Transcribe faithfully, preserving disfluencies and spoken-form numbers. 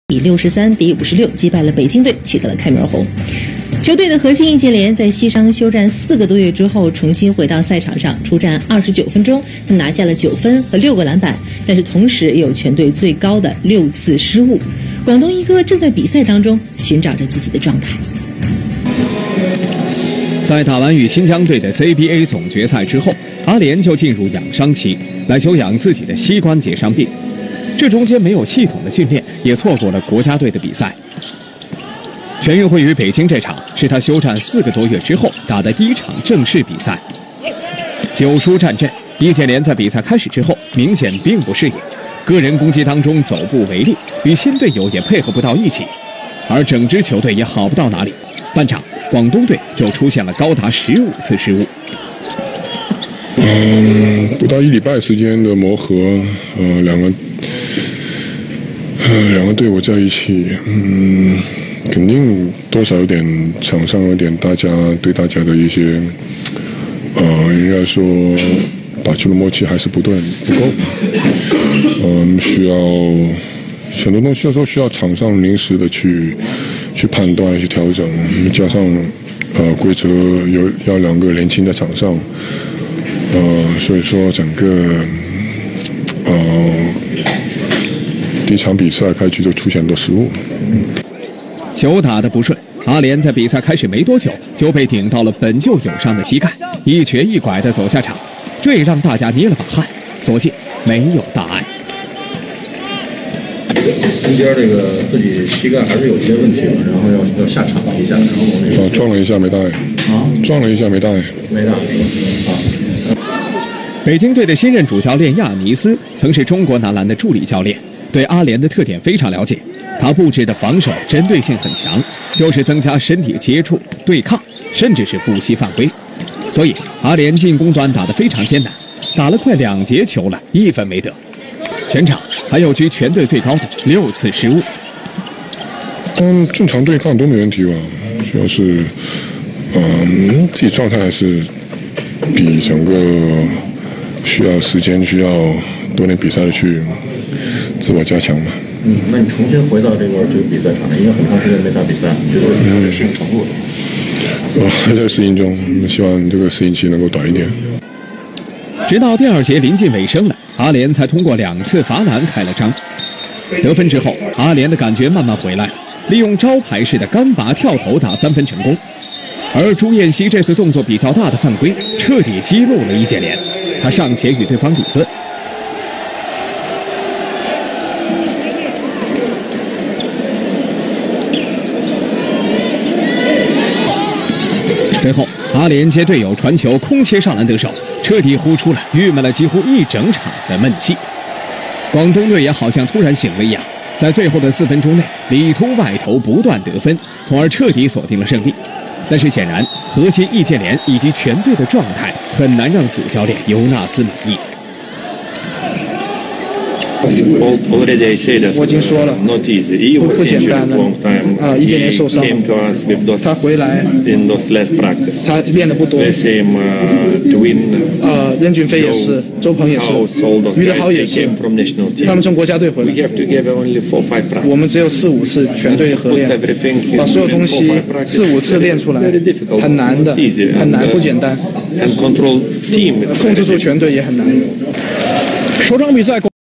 以六十三比五十六击败了北京队，取得了开门红。球队的核心易建联在膝伤休战四个多月之后，重新回到赛场上，出战二十九分钟，他拿下了九分和六个篮板，但是同时也有全队最高的六次失误。广东一哥正在比赛当中寻找着自己的状态。 在打完与新疆队的 C B A 总决赛之后，阿联就进入养伤期，来休养自己的膝关节伤病。这中间没有系统的训练，也错过了国家队的比赛。全运会于北京这场是他休战四个多月之后打的第一场正式比赛。九输战阵，易建联在比赛开始之后明显并不适应，个人攻击当中走步违例，与新队友也配合不到一起，而整支球队也好不到哪里。半场，广东队就出现了高达十五次失误。 嗯，不到一礼拜时间的磨合，呃，两个，呃，两个队伍在一起，嗯，肯定多少有点场上有点大家对大家的一些，呃，应该说打球的默契还是不对不够，嗯，需要很多东西有时候需要场上临时的去去判断去调整，加上呃规则有要两个年轻在场上。呃，所以说整个呃第一场比赛开局就出现很多失误。 球打得不顺，阿联在比赛开始没多久就被顶到了本就有伤的膝盖，一瘸一拐地走下场，这也让大家捏了把汗，所幸没有大碍。 中间这个自己膝盖还是有一些问题的，然后要要下场一下，然后那个啊撞了一下没带啊，撞了一下没带没带啊。 北京队的新任主教练亚尼斯曾是中国男篮的助理教练，对阿联的特点非常了解。他布置的防守针对性很强，就是增加身体接触、对抗，甚至是不惜犯规。所以阿联进攻端打得非常艰难，打了快两节球了，一分没得。全场还有居全队最高的六次失误。 嗯，正常对抗都没问题吧？主要是，嗯，自己状态还是比整个。需要时间，需要多年比赛的去自我加强嘛。 嗯，那你重新回到这个这个比赛场上，因为很长时间没打比赛，你觉得有适应程度？ 我还在适应中，希望这个适应期能够短一点。 直到第二节临近尾声了，阿联才通过两次罚篮开了张。得分之后，阿联的感觉慢慢回来，利用招牌式的干拔跳投打三分成功。而朱彦曦这次动作比较大的犯规，彻底激怒了易建联。他上前与对方理论，随后阿联接队友传球空切上篮得手，彻底呼出了郁闷了几乎一整场的闷气。广东队也好像突然醒了一样，在最后的四分钟内里突外投不断得分，从而彻底锁定了胜利。但是显然，核心易建联以及全队的状态很难让主教练尤纳斯满意。 我已经说了，不不简单的啊！易建联受伤，他回来，他练的不多。呃，任骏飞也是，周鹏也是，于德豪也是，他们从国家队回来。我们只有四五次全队合练，把所有东西四五次练出来，很难的，很难，不简单。控制住全队也很难。 首场比赛。